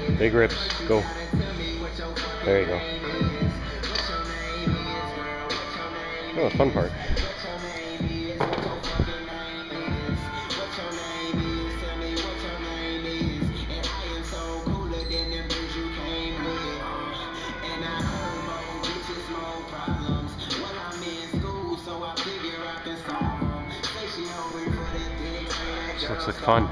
Big rips. Go. There you go. Oh, the fun part. This looks like fun.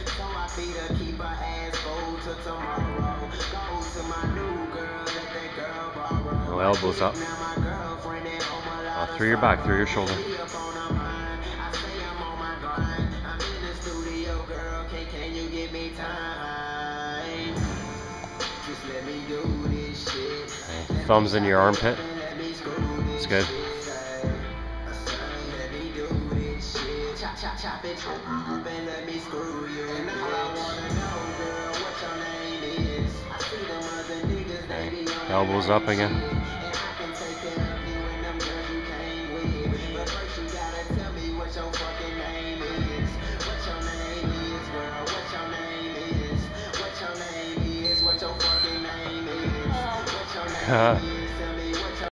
No elbows up. Through your back, through your shoulder. Okay. Thumbs in your armpit. It's good. Okay. Elbows up again.